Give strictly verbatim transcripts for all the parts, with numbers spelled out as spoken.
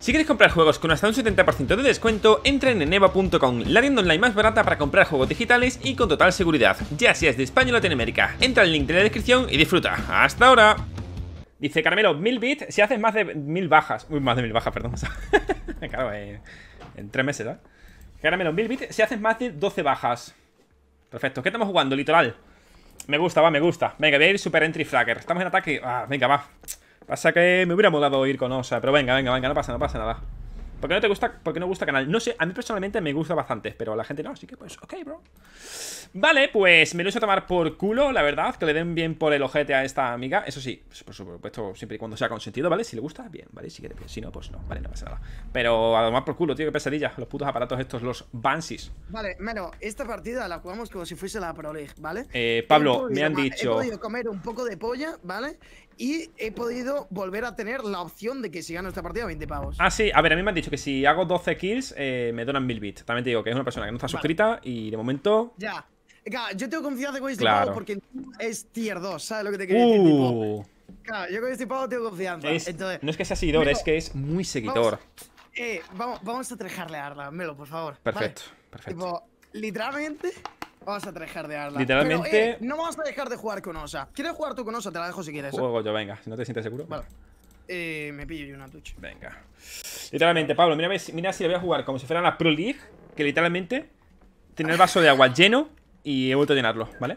Si queréis comprar juegos con hasta un setenta por ciento de descuento, entren en Eneba punto com, la tienda online más barata para comprar juegos digitales y con total seguridad, ya seas de España o Latinoamérica. Entra al link de la descripción y disfruta. ¡Hasta ahora! Dice Caramelo, mil bits si haces más de mil bajas. Uy, más de mil bajas, perdón. Claro, eh, en tres meses, ¿eh? Caramelo, mil bits si haces más de doce bajas. Perfecto. ¿Qué estamos jugando? Litoral. Me gusta, va, me gusta. Venga, voy a ir super entry fragger. Estamos en ataque. Ah, venga, va. Pasa que me hubiera molado ir con Osa, pero venga, venga, venga, no pasa, no pasa nada. ¿Por qué no te gusta? ¿Por qué no gusta canal? No sé, a mí personalmente me gusta bastante, pero a la gente no, así que pues, ok, bro. Vale, pues me lo he hecho tomar por culo, la verdad, que le den bien por el ojete a esta amiga. Eso sí, pues, por supuesto, siempre y cuando sea consentido, ¿vale? Si le gusta, bien, ¿vale? Si quiere, bien. Si no, pues no, vale, no pasa nada. Pero a tomar por culo, tío, qué pesadilla. Los putos aparatos estos, los Bansis. Vale, Melo, esta partida la jugamos como si fuese la Pro League, ¿vale? Eh, Pablo, podido, me han dicho... He podido comer un poco de polla, ¿vale? Y he podido volver a tener la opción de que si gano esta partida, veinte pavos. Ah, sí, a ver, a mí me han dicho que si hago doce kills, eh, me donan mil bits. También te digo que es una persona que no está vale. suscrita y de momento... Ya. Claro, yo tengo confianza con este claro. pavo porque es tier dos, ¿sabes lo que te quiero uh. decir? Tipo, claro, yo con este pavo tengo confianza. Es, Entonces, no es que sea seguidor, Melo, es que es muy seguidor. Vamos, eh, vamos, vamos a trejarlearla, Melo, por favor. Perfecto, ¿vale? perfecto. Tipo, literalmente... Vamos a trejardearla. Literalmente. Pero, eh, no vamos a dejar de jugar con Osa. ¿Quieres jugar tú con Osa? Te la dejo si quieres. Juego yo, venga. Si no te sientes seguro. Vale. Eh, me pillo yo una touch. Venga. Literalmente, Pablo, mira, mira si le voy a jugar como si fuera la Pro League. Que literalmente tiene el vaso de agua lleno y he vuelto a llenarlo, ¿vale?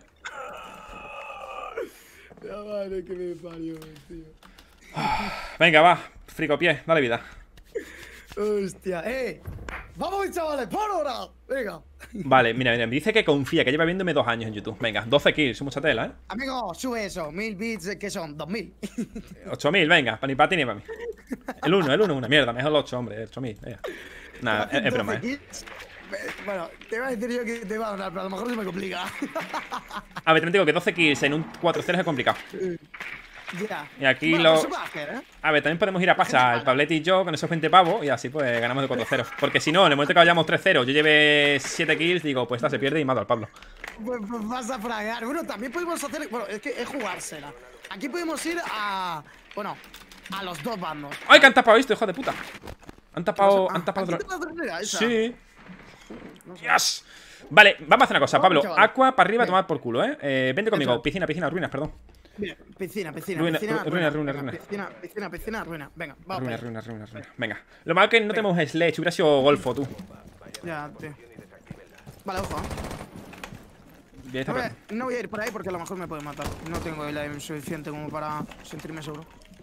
La madre que me parió, tío. Venga, va. Fricopié, dale vida. Hostia, eh. Vamos, chavales, por ahora. Venga. Vale, mira, mira, me dice que confía, que lleva viéndome dos años en YouTube. Venga, doce kills, mucha tela, ¿eh? Amigo, sube eso. Mil bits, ¿qué son? Dos mil. Ocho mil, venga, ni para ti ni para mí. El uno, el uno, una mierda, mejor el ocho, hombre, ocho mil, venga. Nada, es, es broma, ¿eh? Bueno, te iba a decir yo que te iba a ganar, pero a lo mejor se me complica. A ver, te digo que doce kills en un cuatro cero es complicado. Ya. Y aquí bueno, lo... se puede hacer, ¿eh? A ver, también podemos ir a pasar el Pablete y yo con esos veinte pavos y así pues ganamos de cuatro cero. Porque si no, en el momento que vayamos tres cero, yo lleve siete kills, digo, pues esta se pierde y mato al Pablo. Pues, pues vas a fragar. Bueno, también podemos hacer... Bueno, es que es jugársela. Aquí podemos ir a... Bueno, a los dos bandos. ¡Ay, que han tapado esto, hijo de puta! Han tapado... Ah, han tapado ¿han tapado otra... esa? Sí. Yes. Vale, vamos a hacer una cosa, Pablo. Aqua para arriba a tomar por culo, ¿eh? eh vente conmigo. Piscina, piscina, ruinas, perdón. Bien, piscina, piscina, ruina, piscina, ruina, ruina, ruina. Piscina, piscina, piscina, ruina. Venga, vamos. Ruina, ruina, ruina, ruina. Venga. Lo malo es que no tenemos sledge, hubiera sido golfo, tú. Ya, tío. Vale, ojo. Ya está, no, voy a, no voy a ir por ahí porque a lo mejor me puede matar. No tengo el aim suficiente como para sentirme seguro.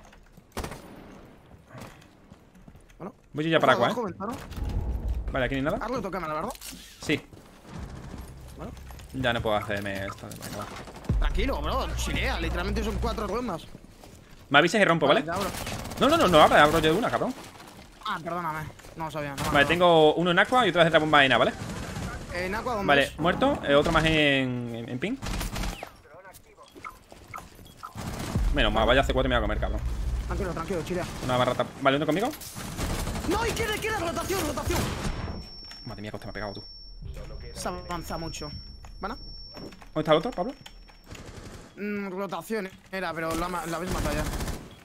Bueno, voy yo ya para Aqua, abajo, ¿eh? Ventana. Vale, aquí ni nada. Arlo, tócame, ¿la verdad? Sí. Bueno. Ya no puedo hacerme esto. Venga, va. Tranquilo, bro, chilea, literalmente son cuatro rondas. Me avisas y rompo, ¿vale? Vale, no, no, no, no abro, abro yo de una, cabrón. Ah, perdóname, no lo sabía. No, vale, no. tengo uno en Aqua y otra vez de la bomba en A, ¿vale? En Aqua, ¿dónde vale, es? muerto, eh, otro más en, en, en ping. Menos mal, vaya C cuatro y me voy a comer, cabrón. Tranquilo, tranquilo, chilea. Una barrata. Vale, ¿uno conmigo? No, y queda, queda, rotación, rotación. Madre mía, que usted me ha pegado, tú. Se avanza mucho. ¿Bueno? ¿Dónde está el otro, Pablo? Mm, rotación era, pero la, la habéis matado ya.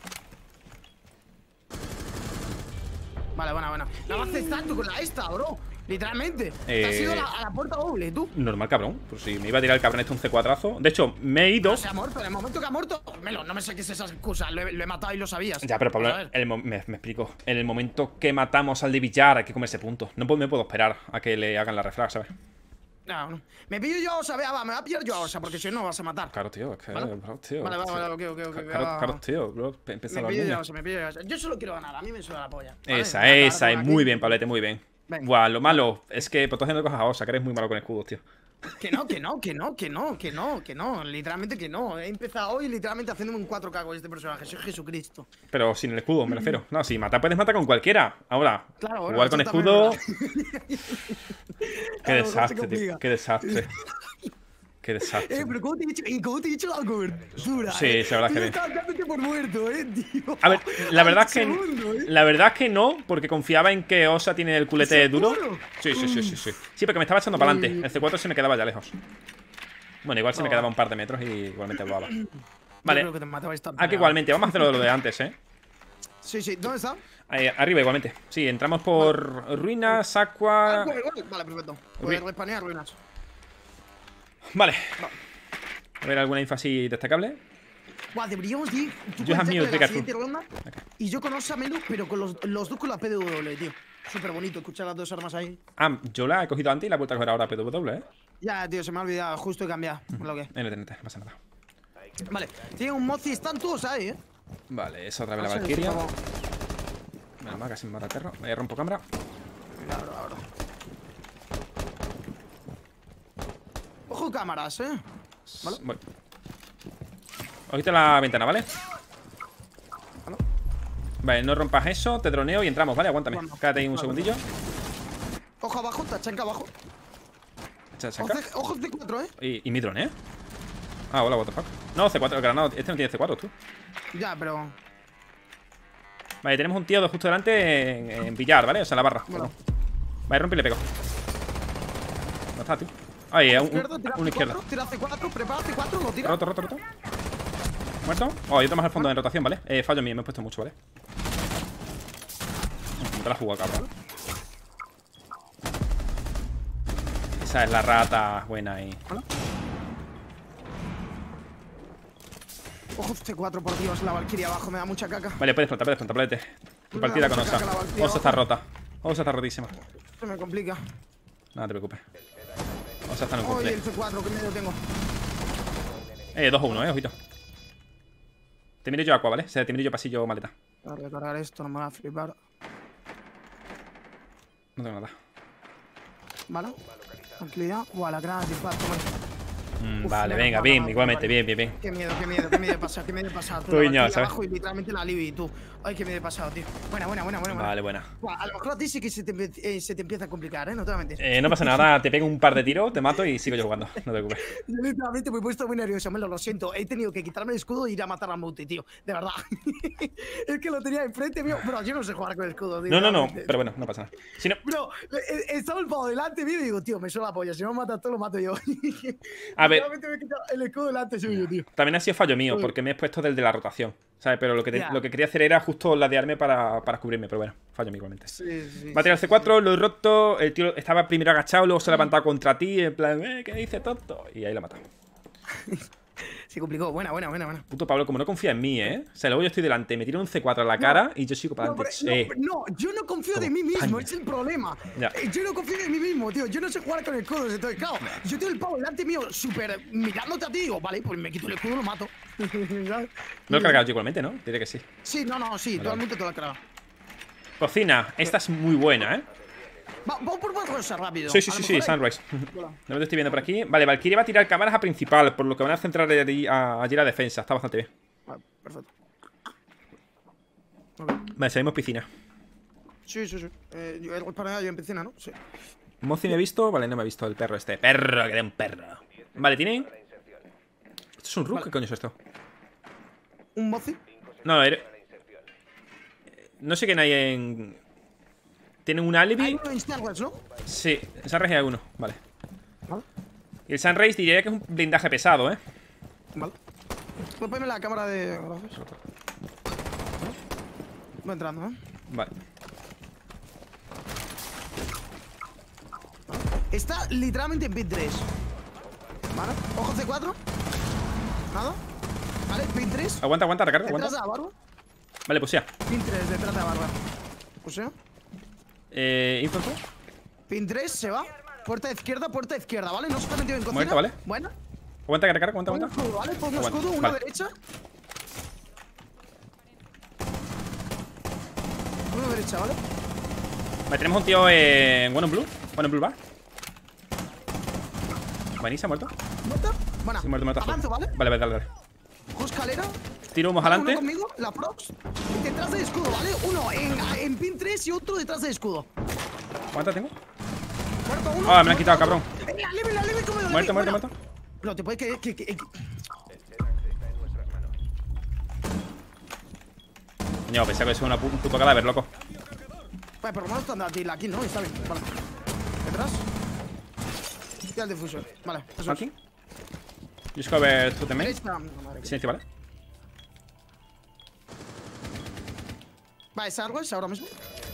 Vale, buena, buena. La vas exacto con la esta, bro. Literalmente. Eh... Te has ido a la, a la puerta doble, tú. Normal, cabrón. Pues si me iba a tirar el cabrón este un C cuatro. De hecho, me he ido. No se ha muerto, en el momento que ha muerto. Melo, no me saques esas excusas. Lo he, lo he matado y lo sabías. Ya, pero Pablo, el me, me explico. En el momento que matamos al de Villar, hay que comerse puntos. No me puedo esperar a que le hagan la refrag, ¿sabes? No, no. Me pillo yo a Osa, vea, va, me va a pillar yo a Osa, porque si no vas a matar. Claro, tío, es que. ¿Vale? Bro, tío, vale, vale, tío. vale, ok, ok, ok. Claro, claro, tío, bro. Empieza me a pillo yo a Osa, me pillo yo a Osa. Yo solo quiero ganar, a mí me suda la polla. ¿Vale? Esa, Voy a esa, acabar es con muy aquí. bien, Pablete, muy bien. Venga. Buah, lo malo es que pues, estás haciendo cosas a Osa, que eres muy malo con escudos, tío. Que no, que no, que no, que no, que no, que no. Literalmente que no. He empezado hoy literalmente haciéndome un cuatro K con este personaje. Soy Jesucristo. Pero sin el escudo, me refiero. No, si matar puedes matar con cualquiera. Ahora, claro, bueno, jugar con eso escudo. Qué Qué desastre, tío. Qué desastre. Qué desastre. Eh, pero ¿cómo te he dicho? ¿Y cómo te he dicho la cobertura? Sí, eh? sí, la verdad Tú que estabas dándote por muerto, eh, tío. A ver, la verdad es que segundo, ¿eh? La verdad es que no, porque confiaba en que Osa tiene el culete ¿Seguro? duro. Sí, sí, sí, sí, sí. Sí, porque me estaba echando para adelante. El C cuatro se me quedaba ya lejos. Bueno, igual se me Oh. quedaba un par de metros y igualmente volaba. Yo Vale. creo que te matabais tanto, Aquí pero- igualmente, vamos a hacer lo de lo de antes, ¿eh? Sí, sí, ¿dónde está? Eh, arriba igualmente. Sí, entramos por vale. ruinas, aqua. Ah, vale, perfecto. Pues respanear ruinas. Vale. No. A ver, alguna info así destacable. Buah, deberíamos ir. Yo has mío, la siguiente ronda. Okay. Y yo con Osamelu, pero con los, los dos con la P W, tío. Súper bonito escuchar las dos armas ahí. Ah, yo la he cogido antes y la he vuelto a coger ahora P W, ¿eh? Ya, tío, se me ha olvidado. Justo he cambiado. Mm. Lo que. N T N T, no pasa nada. Vale, tiene un Mozi, están todos ahí, ¿eh? Vale, esa otra vez la Valkyria. Menos mal, casi me mata el perro. Me rompo cámara. Claro, claro. Ojo cámaras, ¿eh? Vale. Bueno. Ojito la ventana, ¿vale? Vale. Vale, no rompas eso, te droneo y entramos, ¿vale? Aguántame. Bueno, quédate ahí un claro. segundillo. Ojo abajo, tachanca abajo. Tachanca. Ojo C cuatro, ¿eh? Y, y mi drone, ¿eh? Ah, hola, what the fuck. No, C cuatro, el granado. Este no tiene C cuatro, tú. Ya, pero... Vale, tenemos un tío de justo delante en, en billar, ¿vale? O sea, en la barra. Bueno. Vale, rompe y le pego. ¿Dónde está, tío? Ahí, un, izquierda, un, una izquierda. Tira C cuatro, prepara C cuatro, lo tira. Roto, roto, roto. ¿Muerto? Oh, y otro más al fondo en rotación, ¿vale? Eh, fallo mío, me he puesto mucho, ¿vale? No te la jugado, cabrón. Esa es la rata buena ahí. ¿Hola? Ojo C cuatro, por Dios, la Valkyria abajo, me da mucha caca. Vale, puedes plantar, puedes plantar, plete. Tu partida con Osa. Osa está rota. Osa está rotísima. Se me complica. Nada, te preocupes. Osa está en un cumple. Oye, el C cuatro, ¿qué medio tengo? Eh, dos a uno, eh, ojito. Te miro yo aqua, ¿vale? O sea, te miro yo pasillo maleta. Voy a recargar esto, no me va a flipar. No tengo nada. Vale. Tranquilidad. Buah, la granada de impacto, vale. Mm, Uf, vale, venga, bien, vale, igualmente, vale. bien, bien, bien. Qué miedo, qué miedo, qué miedo de pasar, qué miedo de pasar. Tú y yo, ¿sabes? Abajo y literalmente la Libby y tú. Ay, qué miedo de pasado, tío. Buena, buena, buena, buena. Vale, buena. Buah, a lo mejor a ti sí que se te, eh, se te empieza a complicar, ¿eh? No te voy a mentir. Eh, no pasa nada, te pego un par de tiros, te mato y sigo yo jugando. No te preocupes. Yo literalmente me he puesto muy nervioso, me lo, lo siento. He tenido que quitarme el escudo e ir a matar a Mouti, tío. De verdad. Es que lo tenía enfrente mío. Bro, yo no sé jugar con el escudo, tío. No, no, no, pero bueno, no pasa nada. Si no... Bro, estaba el pavo delante mío y digo, tío, me suena la polla. Si no me matas tú, lo mato yo. A ver. Me he quitado el escudo delante suyo, tío. También ha sido fallo mío, porque me he puesto del de la rotación. ¿Sabes? Pero lo que, te, yeah. lo que quería hacer era justo ladearme para, para cubrirme. Pero bueno, fallo mío igualmente. Sí, sí. Va a tirar el C cuatro, sí. Lo he roto. El tío estaba primero agachado, luego se ha levantado contra ti. En plan, eh, ¿qué dice tonto? Y ahí lo ha matado. Se complicó. Buena, buena, buena, buena. Puto Pablo, como no confía en mí, ¿eh? O sea, luego yo estoy delante, me tira un C cuatro a la cara no, y yo sigo para adelante. No, eh. no, no, yo no confío de mí mismo, Paña. Es el problema. Ya. Yo no confío de mí mismo, tío. Yo no sé jugar con el escudo. Entonces, claro, yo tengo el pavo delante mío, súper mirándote a ti. Digo, vale, pues me quito el escudo y lo mato. No lo he cargado yo igualmente, ¿no? Diré que sí. Sí, no, no, sí, vale. Todo el mundo te lo ha cargado. Cocina, esta es muy buena, ¿eh? Vamos por cosas rápido. Sí, sí, sí, sí, Sunrise. No lo estoy viendo por aquí. Vale, Valkyria va a tirar cámaras a principal, por lo que van a centrar allí a, allí la defensa. Está bastante bien. Vale, perfecto. Okay. Vale, salimos piscina. Sí, sí, sí. Eh, yo, para yo en piscina, ¿no? Sí. Mozi me he visto. Vale, no me he visto el perro este. Perro, que de un perro. Vale, ¿tienen? ¿Esto es un rook? Vale. ¿Qué coño es esto? ¿Un Mozi? No, no, era... No sé quién hay en... ¿Tienen un alibi? Hay uno en Sunrise, ¿no? Sí, en Sunrise hay uno, vale. Vale. Y el Sunrise diría que es un blindaje pesado, ¿eh? Vale. Voy a ponerme la cámara de... Voy entrando, ¿eh? Vale. Está literalmente en pin tres. Vale, ojo C cuatro. Nada. Vale, pin tres. Aguanta, aguanta, recarga, aguanta. Detrás de la barba. Vale, pues ya. Pin tres, detrás de la barba. Pues ya. Eh, info. Pin tres, se va. Puerta izquierda, puerta izquierda, ¿vale? No se está metido en cocina. Muerto, ¿vale? Buena. Aguanta, que recarga, aguanta, aguanta. Escudo, ¿vale? Pongo aguanta. escudo, una vale. derecha. Una derecha, ¿vale? Vale, tenemos un tío en One on Blue. One on Blue va. Vanessa, muerto. ¿Muerto? Buena. Sí, muerto, muerto. Avanzo, ¿vale? Vale, vale, dale, dale. Cojo escalera. Tiro uno adelante. Uno conmigo, la prox. Detrás del escudo, ¿vale? Uno en, en pin tres y otro detrás del escudo. ¿Cuántas tengo? Muerto uno. Ah, me lo han quitado, cabrón. La leve, la leve, come, la Muerto, leve. muerto, muerto. Pero te puede que, que, que, que... Coño, pensé que es una pu un puto cadáver, loco. Vale, por lo menos están aquí, la kill, ¿no? Está bien, vale. Detrás. Y al difusor. Vale, eso aquí. Just cover to the main. Derecha. Silencio, vale. Va, es Argos ahora mismo.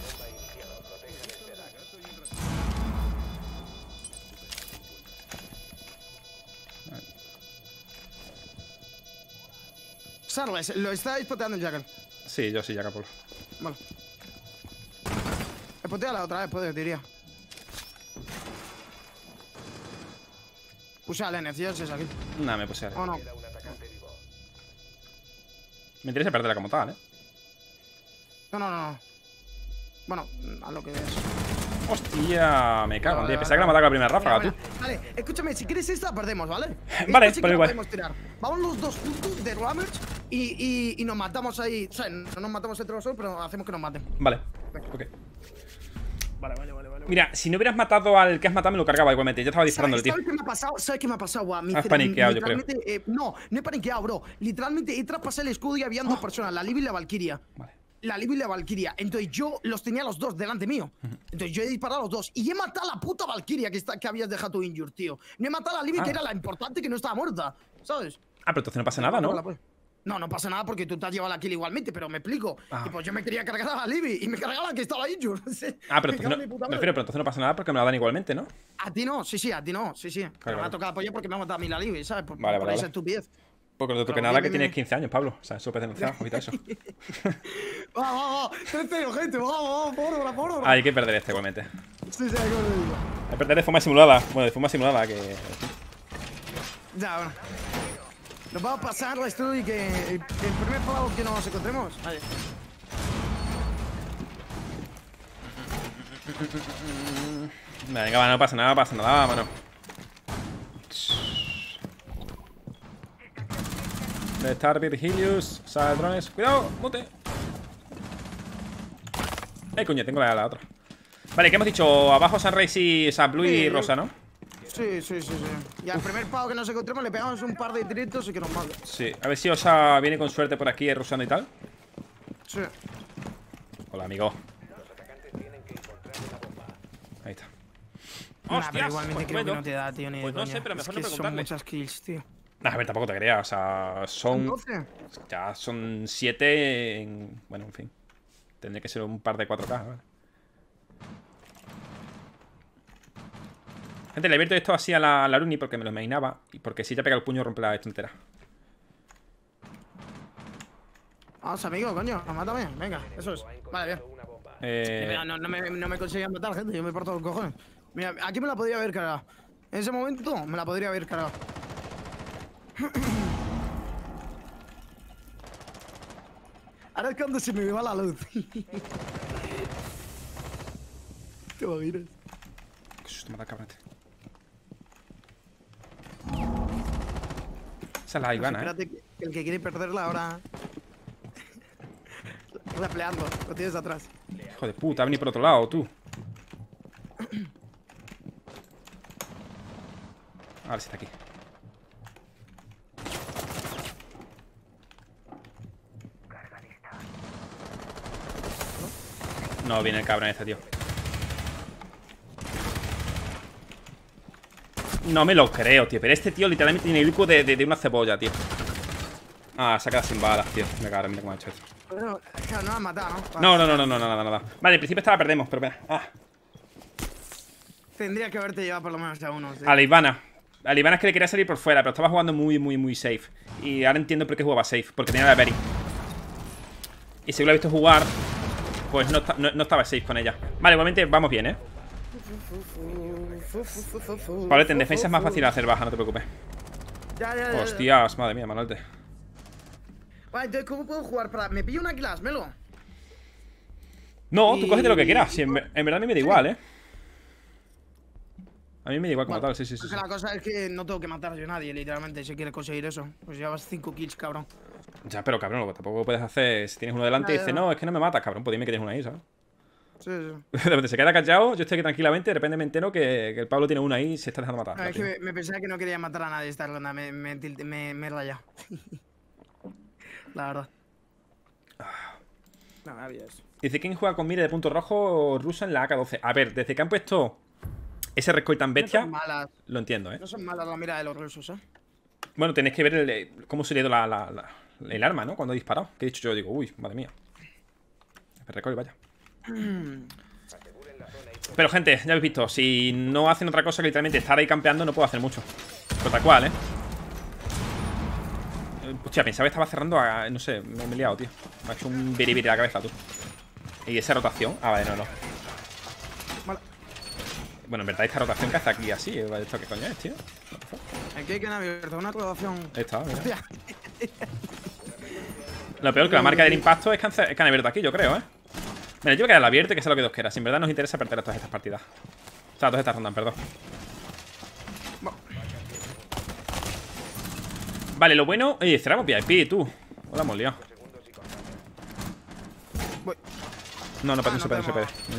Sarles, lo está spoteando el Jackal. Sí, yo sí, Jackal. Vale. Spotea la otra vez, puedes, diría. Puse al N, si es aquí. No, me puse a Oh, no. Me interesa perderla como tal, ¿eh? No, no, no. Bueno, a lo que es. Hostia, me cago en Vale, diez. vale, Pensaba que la vale. mataba con la primera ráfaga, Mira, tú. mira. Vale, escúchame, si quieres esta, perdemos, ¿vale? Vale, Esta sí por que la igual. podemos tirar. Vamos los dos juntos de Rammers y, y, y nos matamos ahí. O sea, no nos matamos entre nosotros, pero hacemos que nos maten. Vale, Venga. ok. Vale, vale, vale, vale. Mira, si no hubieras matado al que has matado, me lo cargaba igualmente. Yo estaba disparando, ¿Sabes, tío. ¿Sabes qué me ha pasado? ¿Sabes qué me ha pasado, guau? Mi Has cere- paniqueado, yo creo. literalmente, eh, no, no he paniqueado, bro. Literalmente he traspasado el escudo y había dos personas, la Libby y la Valkyria. Vale. La Libby y la Valkyria. Entonces yo los tenía los dos delante mío. Entonces yo he disparado a los dos. Y he matado a la puta Valkyria que, está, que habías dejado tu injure, tío. No he matado a la Libby, Ah. que era la importante, que no estaba muerta. ¿Sabes? Ah, pero entonces no pasa nada, ¿no? No, no pasa nada porque tú te has llevado la kill igualmente, pero me explico. Ah. Tipo, yo me quería cargar a la Libby y me cargaba la que estaba injured. Ah, pero Me entonces cago no, en mi puta me madre. refiero, pero entonces no pasa nada porque me la dan igualmente, ¿no? A ti no, sí, sí, a ti no, sí, sí. Pero me claro. ha tocado apoyar porque me ha matado a mí la Libby, ¿sabes? Por, Vale, por vale, esa vale. estupidez. Porque no te toque Pero nada bien, que bien, tienes bien. quince años, Pablo. O sea, eso puedes denunciar, ojito a eso. Vamos, vamos, tres cero, gente, vamos, vamos, por hora, por hora. Ah, hay que perder este igualmente. Sí, sí, hay que perderlo. Hay que perder de forma simulada. Bueno, de forma simulada que. Ya, bueno. Nos vamos a pasar esto y que el, el primer pavo que nos encontremos. Vale. Venga, va, no pasa nada, no pasa nada, mano. De estar Virgilius, o sea, drones. Cuidado, mute. Eh, coño, tengo la, la otra. Vale, ¿qué hemos dicho? Abajo Sunrise y. O sea, Blue y Sí, Rosa, ¿no? Sí, sí, sí, sí. Y al primer pavo que nos encontremos le pegamos un par de tiritos y que nos mate. Sí, a ver si Osa viene con suerte por aquí, rusando y tal. Sí. Hola, amigo. Ahí está. Nah, ¡Hostias! pero igualmente Pues creo que bueno. no te da, tío, ni de Pues no coña. sé, pero Es mejor que no son preguntarle. muchas kills, tío. Nah, a ver, tampoco te creas, o sea, son. doce. Ya son siete en. Bueno, en fin. Tendría que ser un par de cuatro K, ¿vale? Gente, le he abierto esto así a la, a la Runi porque me lo imaginaba. Y porque si ya pega el puño, rompe la esto entera. Vamos, amigo, coño, mátame. Venga, eso es. Vale, bien. Eh, Mira, no, no me, no me conseguían matar, gente. Yo me parto los cojones. Mira, aquí me la podría haber cargado. En ese momento me la podría haber cargado. Ahora es cuando se me va la luz. ¿Te imaginas? Qué susto me da, cabrón. Esa es la Ivana, ¿eh? Espérate, que el que quiere perderla ahora. Repleando, lo tienes atrás. Hijo de puta, ha venido por otro lado, tú. A ver si está aquí. No, viene el cabrón este, tío. No me lo creo, tío. Pero este tío literalmente tiene el ico de, de, de una cebolla, tío. Ah, se ha quedado sin balas, tío. Me cago, mira cómo ha hecho esto. Pero, claro, no la han matado, ¿no? No, no, no, no, no, nada, nada. Vale, en principio esta la perdemos, pero vea. Ah, Tendría que haberte llevado por lo menos a uno. Sí. a la Ivana. A la Ivana es que le quería salir por fuera, pero estaba jugando muy, muy, muy safe. Y ahora entiendo por qué jugaba safe, porque tenía la Berry. Y si lo he visto jugar, pues no, no, no estaba safe con ella. Vale, igualmente vamos bien, ¿eh? Pablete, en defensa es más fácil hacer baja, no te preocupes. Ya, ya, ya, ya. Hostias, madre mía, Manolte. Vale, entonces, ¿cómo puedo jugar? Para... ¿Me pillo una clase, Melo? No, tú Y- cógete lo que quieras. Si en, ver- en verdad a mí me da igual, ¿eh? A mí me da igual como Vale. tal, sí, sí, sí. Porque sí. la cosa es que no tengo que matar yo a nadie, literalmente, si quieres conseguir eso. Pues llevas cinco kills, cabrón. Ya, pero cabrón, lo que tampoco puedes hacer. Si tienes uno delante y Ya, ya, dices, ya. no, es que no me matas, cabrón, pues dime que tienes uno ahí, ¿sabes? Sí, sí. De repente se queda callado, yo estoy aquí tranquilamente, de repente me entero que, que el Pablo tiene una ahí y se está dejando matar. No, es que tío. me, me pensaba que no quería matar a nadie esta ronda, me, me, tilt- me, me he rayado. La verdad. No, había eso. Dice, ¿quién juega con mire de punto rojo ruso en la A K doce? A ver, desde que han puesto ese recoil tan No bestia, son malas, lo entiendo, ¿eh? no son malas la mira de los rusos, ¿eh? Bueno, tenéis que ver el- cómo se le ha ido la, la- la- el arma, ¿no? Cuando he disparado. Que he dicho yo, digo, uy, madre mía. Recoil, vaya. Pero, gente, ya habéis visto. Si no hacen otra cosa que literalmente estar ahí campeando, no puedo hacer mucho. Pero tal cual, ¿eh? Hostia, pensaba que estaba cerrando a... No sé, me, me he liado, tío. Me ha hecho un biribiri a la cabeza, tú. ¿Y esa rotación? Ah, vale, no, no. Vale. Bueno, en verdad esta rotación que hace aquí así. ¿Esto qué coño es, tío? Aquí hay que han abierto una rotación. Ahí está, mira. Hostia. Lo peor que la marca del impacto es que han, es que han abierto aquí, yo creo, ¿eh? Mira, yo voy a quedar abierto y que sea lo que Dios quiera. Si en verdad nos interesa perder todas estas partidas. O sea, todas estas rondas, perdón. Vale, lo bueno... Oye, cerramos V I P, tú. Hola, hemos liado. Voy. No, no, Ah, no se puede, no se puede. No.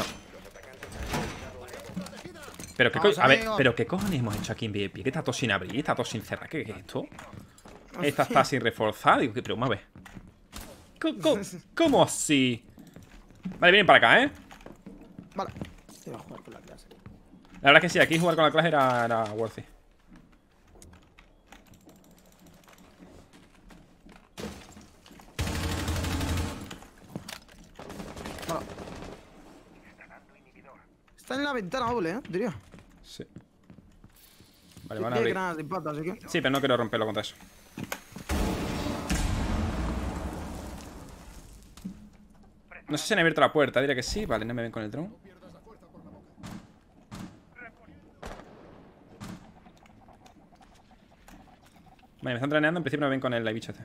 Pero qué, co Vamos, a ver, amigo. pero qué cojones hemos hecho aquí en V I P. ¿Qué está todo sin abrir? ¿Está todo sin cerrar? ¿Qué, qué es esto? Esta está sin reforzar. Digo, ¿qué? Pero vamos a ver. ¿Cómo, cómo, cómo así? Vale, vienen para acá, ¿eh? Vale. Se va a jugar con la clase. La verdad es que sí, aquí jugar con la clase era, era worthy. Vale. Está en la ventana doble, ¿eh? Diría. Sí. Vale, van a Tiene abrir. granadas de impacto, así que... Sí, pero no quiero romperlo contra eso. No sé si han abierto la puerta, diré que sí. Vale, no me ven con el drone. Vale, me están traneando, en principio no me ven con el bicho este.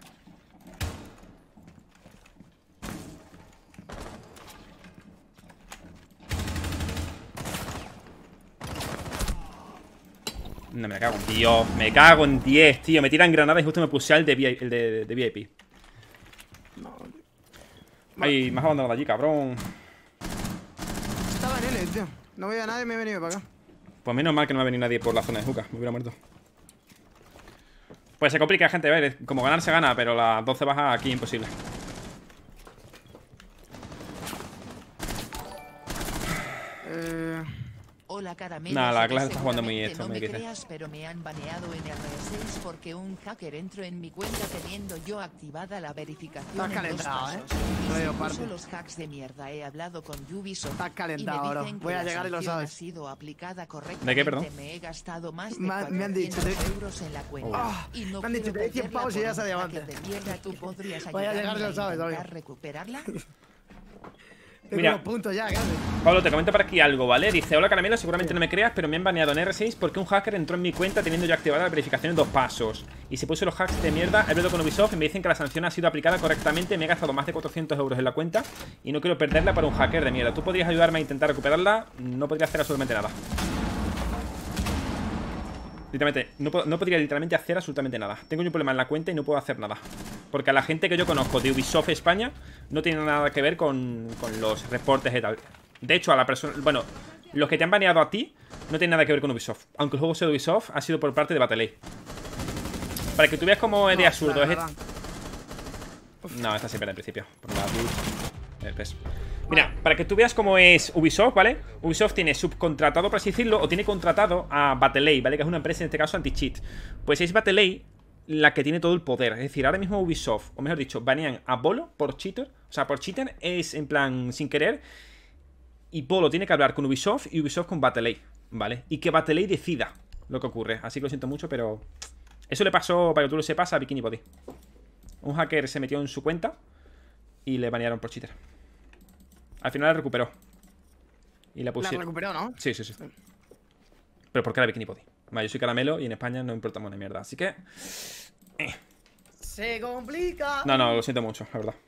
No, me cago en Dios. Me cago en diez, tío. Me tiran granadas y justo me puse al de, V I P, el de, de V I P. No. Ay, me has abandonado allí, cabrón. Estaba en L, tío. No veía a nadie y me he venido para acá. Pues menos mal que no me ha venido nadie por la zona de Juca. Me hubiera muerto. Pues se complica, gente. A ver, como ganar se gana, pero las doce bajas aquí imposible. Eh... Hola, Caramelo. Nah, la Sé que clase está jugando muy seguramente esto, no muy me difícil. creas, pero me han baneado en R seis porque un hacker entró en mi cuenta teniendo yo activada la verificación Estás en dos calentado, ¿eh? pasos. Y Lo digo, si parte. puso los hacks de mierda. He hablado con Ubisoft. Estás calentado, y me bro. dicen que Voy a la llegar y lo sanción sabes. ha sido aplicada correctamente. ¿De qué, perdón? Me he gastado más de Me han- me han dicho, cuatrocientos te- euros en la cuenta. Oh, y no me han dicho, quiero te doy cien perderla pavos y por ya está un diamante. hacker de mierda. ¿Tú podrías Voy a ayudarme llegar y lo a sabes, intentar obvio. recuperarla? Tengo Mira. los puntos ya, casi. Pablo, te comento por aquí algo, ¿vale? Dice, hola Caramelo, seguramente no me creas, pero me han baneado en R seis porque un hacker entró en mi cuenta teniendo ya activada la verificación en dos pasos. Y se puso los hacks de mierda, he hablado con Ubisoft y me dicen que la sanción ha sido aplicada correctamente. Me he gastado más de cuatrocientos euros en la cuenta y no quiero perderla para un hacker de mierda. ¿Tú podrías ayudarme a intentar recuperarla? No podría hacer absolutamente nada. Literalmente, no, no podría literalmente hacer absolutamente nada. Tengo un problema en la cuenta y no puedo hacer nada. Porque a la gente que yo conozco de Ubisoft España no tiene nada que ver con, con los reportes y tal. De hecho, a la persona... Bueno, los que te han baneado a ti no tienen nada que ver con Ubisoft. Aunque el juego sea de Ubisoft, ha sido por parte de Battle. Para que tú veas como es de No, absurdo. la Es... verdad. No, esta siempre en principio. Por la eh, pues. Mira, para que tú veas cómo es Ubisoft, ¿vale? Ubisoft tiene subcontratado, por así decirlo, o tiene contratado a Battle, ¿vale? Que es una empresa, en este caso, anti-cheat. Pues es Battle la que tiene todo el poder. Es decir, ahora mismo Ubisoft, o mejor dicho, banean a Bolo por cheater. O sea, por cheater es en plan sin querer. Y Bolo tiene que hablar con Ubisoft y Ubisoft con Battle, ¿vale? Y que Battle decida lo que ocurre. Así que lo siento mucho, pero... Eso le pasó, para que tú lo sepas, a Bikini Body. Un hacker se metió en su cuenta y le banearon por cheater. Al final la recuperó. Y la pusieron. La recuperó, ¿no? Sí, sí, sí. Pero ¿por qué la Bikini Body? Vale, yo soy Caramelo y en España no importamos una mierda. Así que... Eh. Se complica. No, no, lo siento mucho, la verdad.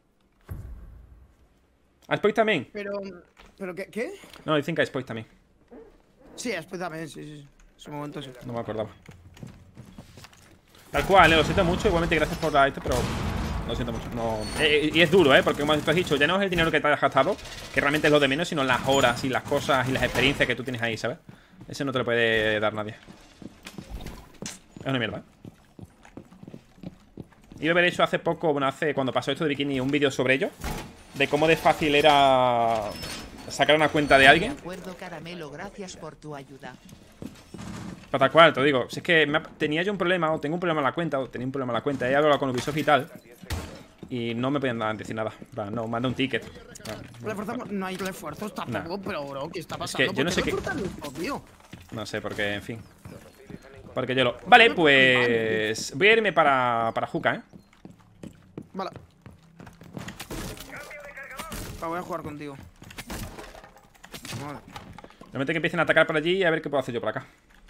¿A Spoik también? Pero... ¿Pero qué? ¿Qué? No, dicen que a Spoik también. Sí, después también, sí, sí. Su momento sí. No me acordaba. Tal cual, eh, lo siento mucho. Igualmente gracias por la esto, pero... Lo siento mucho. No... Eh, y es duro, ¿eh? Porque como has dicho, ya no es el dinero que te hayas gastado, que realmente es lo de menos, sino las horas y las cosas y las experiencias que tú tienes ahí, ¿sabes? Ese no te lo puede dar nadie. Es una mierda, ¿eh? Iba a haber hecho hace poco, bueno, hace cuando pasó esto de Bikini, un vídeo sobre ello. De cómo de fácil era sacar una cuenta de alguien. De acuerdo, Caramelo, gracias por tu ayuda. Pero tal cual, te lo digo. Si es que me ha- tenía yo un problema, o tengo un problema en la cuenta, o tenía un problema en la cuenta, he hablado con Ubisoft y tal. Y no me podían dar decir nada. No, manda un ticket. Reforzamos. No hay refuerzos tampoco, Nah. pero bro, ¿qué está pasando? yo no sé qué- Esto, tío? No sé, porque, en fin. Porque yo lo... Vale, pues... Voy a irme para, para Juca, ¿eh? Vale. Va, voy a jugar contigo. Vale. Realmente que empiecen a atacar por allí y a ver qué puedo hacer yo por acá.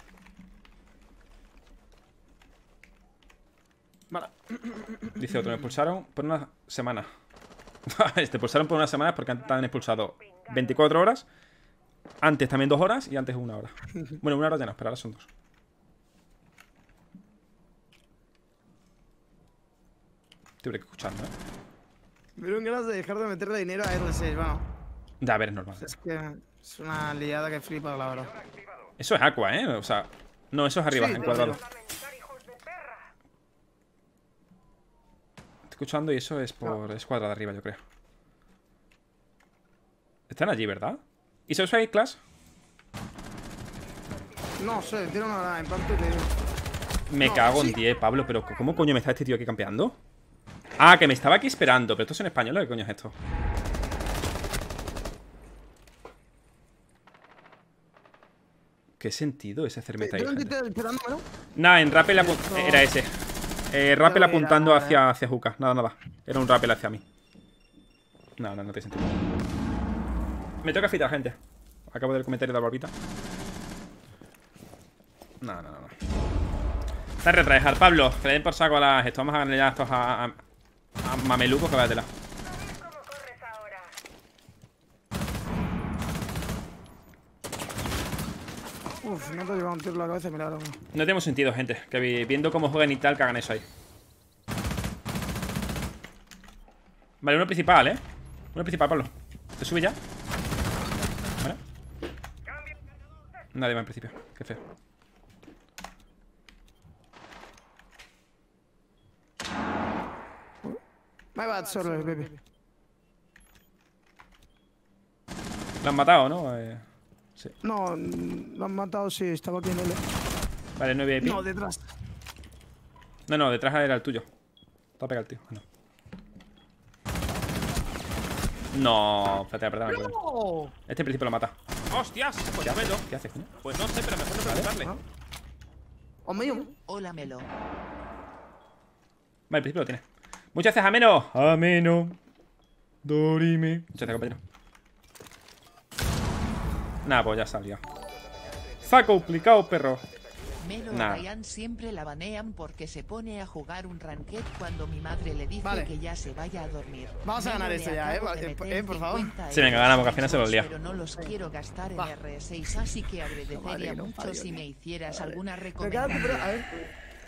Vale. Dice otro, me expulsaron por una semana. Te expulsaron por una semana porque antes te han expulsado veinticuatro horas. Antes también dos horas y antes una hora. Bueno, una hora ya no, pero ahora son dos. Estoy escuchando, ¿eh? Me dieron ganas de dejar de meterle dinero a R seis, bueno. Ya, a ver, es normal. Es que es una liada que flipa, la verdad. Eso es Aqua, ¿eh? O sea... No, eso es arriba, Sí, en pero- cuadrado. Estoy escuchando y eso es por... Es cuadrado arriba, yo creo. Están allí, ¿verdad? ¿Y se usa ahí, Clash? No sé, tiene una impacto y te digo. Me No, cago en sí. diez, Pablo, pero ¿cómo coño me está este tío aquí campeando? Ah, que me estaba aquí esperando, pero estos son españoles, ¿qué coño es esto? ¿Qué sentido es hacerme esta ¿Yo hija? estoy esperándomelo? Nada, en rappel apu- No. era ese. Eh, rappel Ya apuntando verás. hacia, hacia Juca. Nada, nada. Era un rappel hacia mí. No, no, no tiene sentido. Me toca fitar, gente. Acabo del comentario de la barbita. No, no, no, no. Está retraejar, Pablo. Que le den por saco a las... Esto vamos a ganar ya estos a, a, a mamelucos que váyatela. Uf, no te ha llevado un tiro en la cabeza, mira ahora. No tenemos sentido, gente. Que vi- viendo cómo juegan y tal, que hagan eso ahí. Vale, uno principal, ¿eh? Uno principal, Pablo. ¿Te sube ya? Vale. Nadie va en principio. Qué feo. My bad, sorry, baby. Lo han matado, ¿no? Eh, sí. No, mm, lo han matado, sí, estaba aquí en L. Vale, no hay V I P. No, detrás. No, no, detrás era el tuyo. Te ha pegado el tío. Ah, no. No, espérate, perdón, perdón. ¡No! Este principio lo mata. ¡Hostias! Pues ya velo. ¿Qué hace, coño? Pues no sé, pero mejor no preguntarle. ¿Ah? ¡Oh, mío! Hola Melo. Vale, el principio lo tiene. Muchas gracias, Ameno. Ameno. Dorime. Muchas gracias, compañero. Nada, pues ya salió. Está complicado, perro. Melo Nah. a Ryan siempre la banean porque se pone a jugar un ranked cuando mi madre le dice Vale. que ya se vaya a dormir. Vamos a Melo, ganar le esto ya, acabo eh, de eh, meter eh, por favor. cincuenta Sí, venga, ganamos, que al final se los euros, lía. Pero no los quiero gastar en Va. R seis, así que agradecería Madre, no, mucho padre, si no. me hicieras alguna Me queda recomendación. pero, a ver.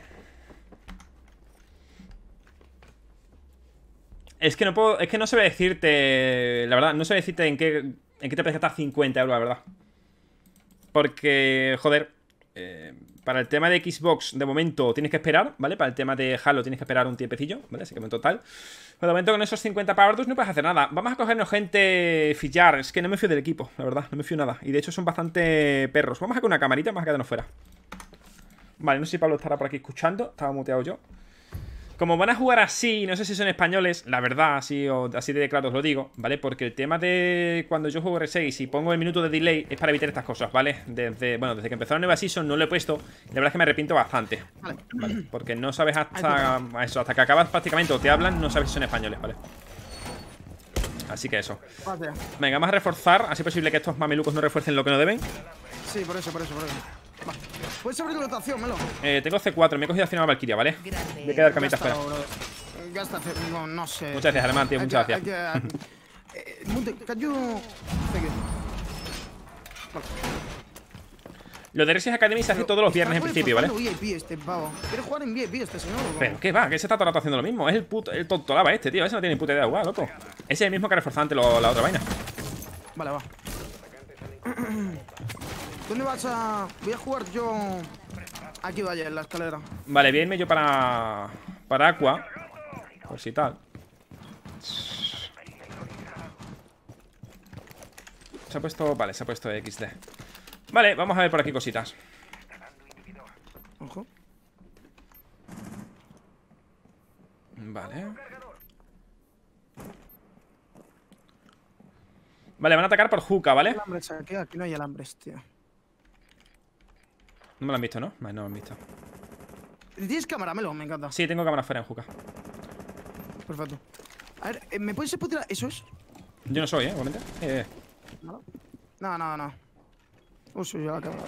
Es que no puedo. Es que no sé decirte. La verdad, no sé decirte en qué. En qué te puedes gastar cincuenta euros, la verdad. Porque, joder. eh, para el tema de Xbox, de momento tienes que esperar, ¿vale? Para el tema de Halo tienes que esperar un tiempecillo, ¿vale? Así que en total. Pero de momento con esos cincuenta pavos no puedes hacer nada. Vamos a cogernos gente fillar. Es que no me fío del equipo, la verdad. No me fío nada. Y de hecho son bastante perros. Vamos a con una camarita, vamos a quedarnos fuera. Vale, no sé si Pablo estará por aquí escuchando. Estaba muteado yo. Como van a jugar así, no sé si son españoles, la verdad, así, o así de claro os lo digo, ¿vale? Porque el tema de cuando yo juego R seis y pongo el minuto de delay es para evitar estas cosas, ¿vale? Desde, bueno, desde que empezó la nueva season no lo he puesto y la verdad es que me arrepiento bastante, Vale. ¿vale? Porque no sabes hasta eso, hasta que acabas prácticamente o te hablan, no sabes si son españoles, ¿vale? Así que eso. Vale. Venga, vamos a reforzar, así es posible que estos mamelucos no refuercen lo que no deben. Sí, por eso, por eso, por eso. Va. Puedes abrir la rotación, Melo. Eh, tengo C cuatro, me he cogido al final a Valkyria, ¿vale? Grande. Voy a quedar camita fuera. Gástalo, brother. Gasta, no, no sé. Muchas gracias, Alemán, tío, Hay muchas que- gracias. hay que- eh, Monte, can you... Thank you. Vale. Lo de Resis Academy se hace todos los viernes en Está principio, ¿vale? jugando V I P este pavo. ¿Quiere jugar en V I P este señor? o cómo? Pero qué va, que se está todo el rato haciendo lo mismo. Es el puto, el tonto lava este, tío. Ese no tiene ni puta idea de jugar, loco. Ese es el mismo que reforzaba antes lo- la otra vaina. Vale, va. ¿Dónde vas a...? Voy a jugar yo... Aquí vaya, en la escalera. Vale, voy a irme yo para. Para Aqua. Por si tal. Se ha puesto. Vale, se ha puesto equis de. Vale, vamos a ver por aquí cositas. Ojo. Vale. Vale, van a atacar por hookah, ¿vale? Alambres aquí, aquí no hay alambres, tío. No me lo han visto, ¿no? Vale, no me han visto. ¿Tienes cámara, Melo? Me encanta. Sí, tengo cámara fuera en hookah. Perfecto. A ver, ¿me puedes tirar? ¿Eso es? Yo no soy, ¿eh? Igualmente. Eh, eh. No, no, no, no. Uso yo la cámara.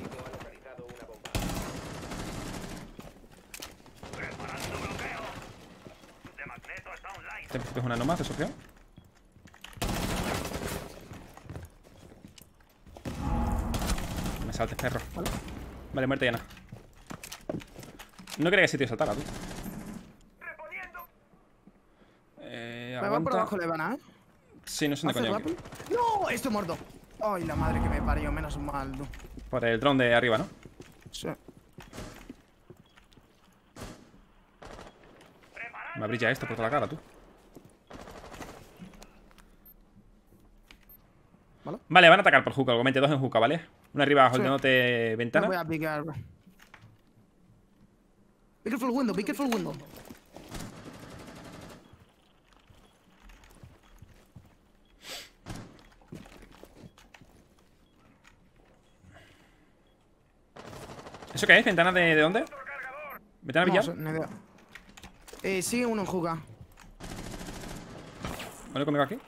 Este en principio es una nomás de Sofía. Me saltes, perro. Vale. Vale, muerte Yana. No creía que ese tío saltara, tú. Eh, Me van por aguanta. abajo, le van a, ¿eh? Sí, no sé dónde ¿Hace coño. rápido? ¡No! Estoy muerto. Ay, la madre que me parió, menos mal, tú. Por el dron de arriba, ¿no? Sí. Me brilla esto por toda la cara, tú. ¿Vale? Vale, van a atacar por hookah, obviamente dos en hookah, ¿vale? Una arriba bajo Sí. el note Me ventana. voy a picar, bro. Be careful window, be careful window. ¿Eso qué es? ¿Ventana de, de dónde? ¿Ventana No billar? sé, ni idea. Eh, sigue uno en juga. ¿Vale conmigo aquí?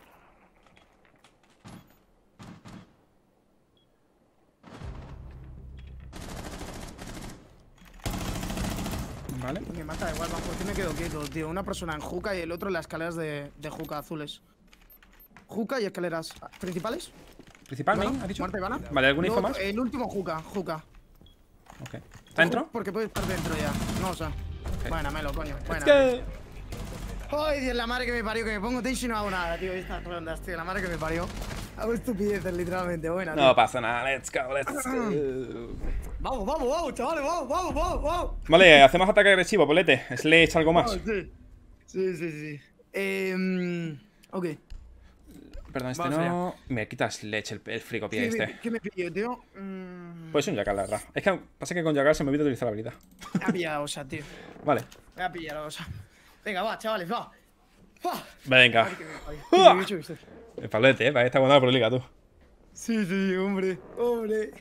Vale. Me mata igual, vamos, porque me quedo quieto, tío. Una persona en juca y el otro en las escaleras de, de juca azules. Juca y escaleras. ¿Principales? ¿Principal, Ivana, main? ¿Has dicho? Marta Ivana. Vale, ¿algún info No, más? El último juca, juca. Ok. ¿Está dentro? Porque puede estar dentro ya. No, o sea. Ok. Buena, Melo, coño. Buena. Es que... Ay, Dios, la madre que me parió, que me pongo tension y no hago nada, tío. Estas rondas, tío. La madre que me parió. Hago estupideces, literalmente. Buena, tío. No pasa nada, let's go, let's go. Vamos, vamos, vamos, chavales, vamos, vamos, vamos, vamos. Vale, hacemos ataque agresivo, polete. Sledge, algo más. Vamos, sí. Sí, sí, sí. Eh, ok. Perdón, este Vamos no. Me quitas Sledge, el, el frigopié ¿Qué, este. ¿Qué me pillo, tío? Mm, Pues un Jackal, la verdad. Es que pasa que con Jackal se me olvida utilizar la habilidad. Me ha pillado, o sea, tío. Vale. Me ha pillado, o sea. Venga, va, chavales, va. Va. Venga. Ay, que me parió. ¡Uah! ¿Qué he hecho esto? El palete, eh. Para esta buena por liga, tú. Sí, sí, hombre, hombre.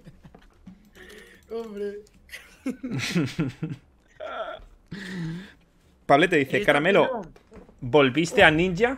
Hombre. Pablete dice, Está Caramelo, primero. ¿volviste a Ninja?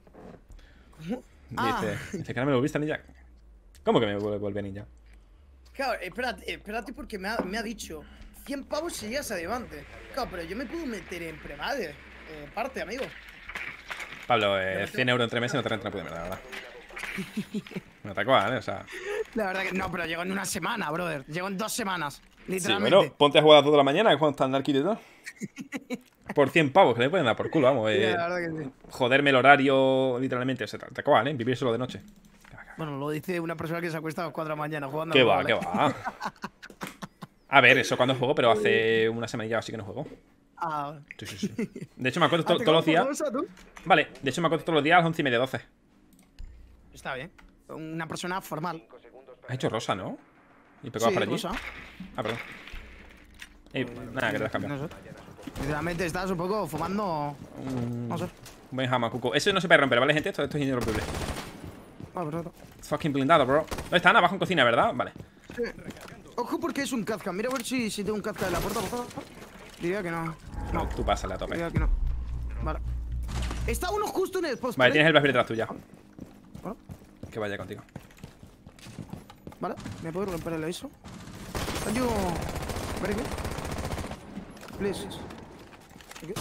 Ah. Dice, dice, Caramelo, ¿volviste a Ninja? ¿Cómo que me vol- volví a Ninja? Claro, espérate, espérate porque me ha, me ha dicho cien pavos si llegas adelante. Claro, pero yo me puedo meter en premade. Eh, parte, amigo. Pablo, eh, cien euros entre meses no te renta una puta mierda, la verdad. Me atacó, ¿vale? O sea... La verdad que no, pero llego en una semana, brother. Llego en dos semanas. Sí, Literalmente. bueno, ponte a jugar toda la mañana, que cuando está en Arquitecto y todo. Por cien pavos, que le pueden dar por culo, vamos. Sí, Eh, la verdad que sí. joderme el horario, literalmente. O sea, te te acaban, ¿eh? Vivir solo de noche. Bueno, lo dice una persona que se acuesta a las cuatro de la mañana jugando. ¿Qué al va, LOL, qué ¿eh? va? A ver, eso cuando juego, pero hace una semanilla así que no juego. Ah, Sí, sí, sí. De hecho, me acuerdo ¿Ah, to- te todos los días. conoces, tú? Vale, de hecho, me acuerdo todos los días a las once y media, doce. Está bien. Una persona formal. Has hecho rosa, ¿no? Y pegabas Sí, por allí. rosa. Ah, perdón. Ey, nada, que te has cambiado. No sé. Literalmente estás un poco fumando. Un No sé. buen jamacuco. Eso no se puede romper, ¿vale, gente? Esto, esto es irrompible. Ah, perfecto. Fucking blindado, bro. ¿Dónde están? Abajo en cocina, ¿verdad? Vale. Ojo porque es un Kazka. Mira a ver si, si tengo un Kazka en la puerta, por favor. Diría que no. No, tú pásale a tope. Diría que no. Vale. Está uno justo en el post. Vale, tienes el Blackberry detrás tuya. Vale. Que vaya contigo. Vale, me puedo romper el aviso. Can you break it? Please. Okay.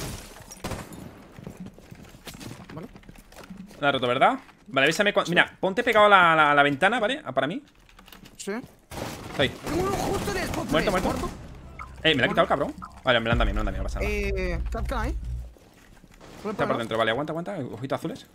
Vale. La ha roto, ¿verdad? Vale, avísame cuando... Mira, ponte pegado a la, la- a la ventana, ¿vale? Ah, para mí. Sí. Estoy. Tengo uno justo en el spot. Muerto, tres, muerto. Eh, me la ha quitado el cabrón. Vale, me la han dado a mí, me la han dado a mí, no pasa nada. Eh, Kazka ahí. Está por dentro, vale, aguanta, aguanta. Ojitos azules.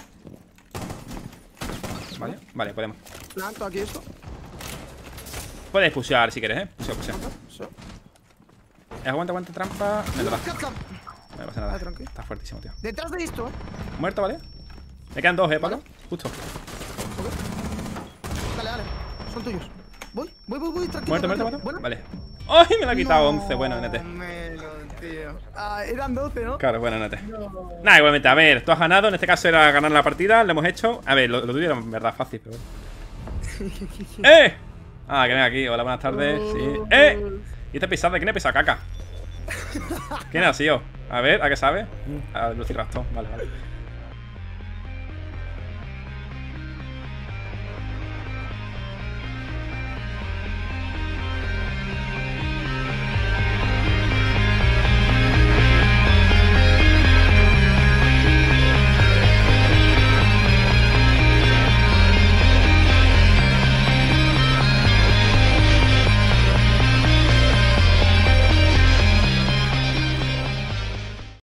Vale, vale, podemos. Planto aquí esto. Puedes pushear si quieres, eh. Pusea, pusea. Sí. Eh, aguanta, aguanta, trampa. Me toca. Kazka. No me pasa nada. Ah, tranqui. Está fuertísimo, tío. Detrás de esto. Muerto, ¿vale? Me quedan dos, eh, Pablo. Justo. Dale, dale. Son tuyos. Voy, voy, voy, voy. Tranquilo. Muerto, muerto, tranquilo. muerto. Bueno. Vale. ¡Ay! Me la ha quitado once. Bueno, N T. Menos, tío. Ah, eran doce, ¿no? Claro, bueno, N T. No. Nada, igualmente, a ver, tú has ganado. En este caso era ganar la partida. Lo hemos hecho. A ver, lo, lo tuyo era en verdad fácil, pero bueno. ¡Eh! Ah, que venga aquí. Hola, buenas tardes. Sí. ¡Eh! ¿Y este pisado? ¿De quién he pisado caca? ¿Quién ha sido? A ver, ¿a qué sabe? A Velociraptor. Vale, vale.